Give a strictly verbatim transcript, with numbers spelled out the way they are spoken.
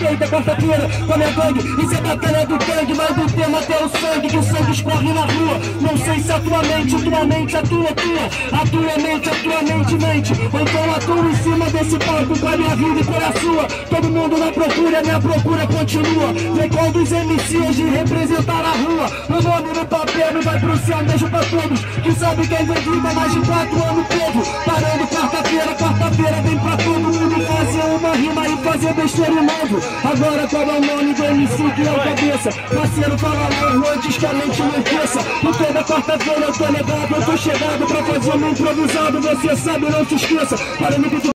feita quarta-feira com a minha gangue. Isso é batalha do gangue, vai do tema até o sangue, que o sangue escorre na rua. Não sei se a tua mente, tua mente, a tua, tua, a tua mente, a tua mente, mente. Ou então atua em cima desse palco com a minha vida e com a sua. Todo mundo na procura, minha procura continua. Vem qual dos M C hoje representar a rua. O nome no papel não vai pro céu, beijo pra todos que sabe quem vem vivo há mais de quatro anos todo. Parando quarta-feira, quarta-feira vem pra todo mundo fazer uma rima e fazer besteira no mundo. Agora qual é o nome do M C que é o cabeça? Parceiro, fala logo antes que a mente não esqueça. E toda quarta-feira eu tô ligado, eu tô chegado pra fazer um improvisado. Você sabe, não se esqueça. Para me